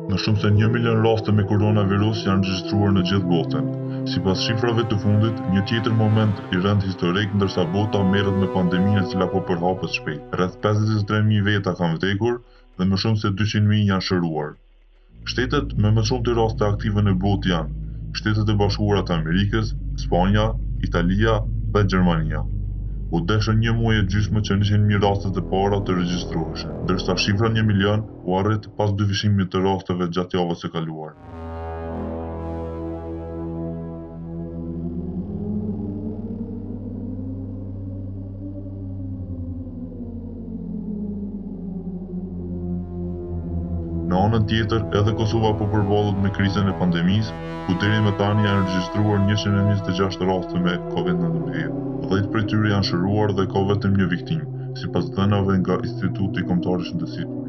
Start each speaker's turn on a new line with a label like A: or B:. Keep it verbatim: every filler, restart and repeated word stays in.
A: Më shumë se një milion raste me koronavirus janë regjistruar në gjithë botën. Sipas shifrave të fundit, një tjetër moment i rënd historik ndërsa bota merret me pandeminë e cila po përhapet shpejt. Rreth pesëdhjetë e tre mijë veta kanë vdekur dhe më shumë se dyqind mijë janë shëruar. Shtetet me më shumë të raste aktive në botë janë Shtetet e Bashkuara të Amerikës, Spanja, Italia dhe Gjermania. U deshën një muaj e gjysmë që njëqind mijë rastet e para të regjistruheshin, ndërsa shifra një milion u arrit pas dyfishimit të rasteve gjatë javës së kaluar. Në anën tjetër, edhe Kosova po përballet me krizën e pandemisë, ku deri më tani janë regjistruar njëqind e njëzet e gjashtë raste me kovid nineteen. dhjetë prej tyre janë shëruar dhe ka vetëm një viktimë, sipas dhënave nga Instituti Kombëtar i Shëndetësisë.